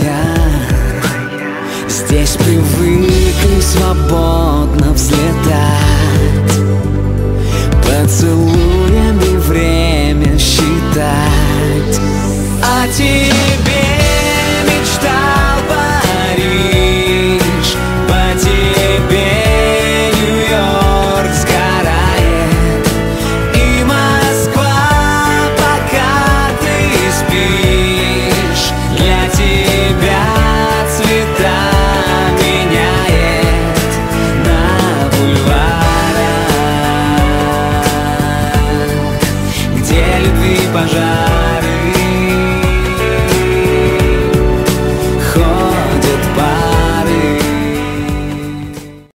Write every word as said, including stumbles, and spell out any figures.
здесь привыкли свободно взлетать, поцелуями время считать. О тебе мечтал Париж, по тебе Нью-Йорк сгорает, и Москва, пока ты спишь, для тебя цвета меняет на бульварах, где любви пожар.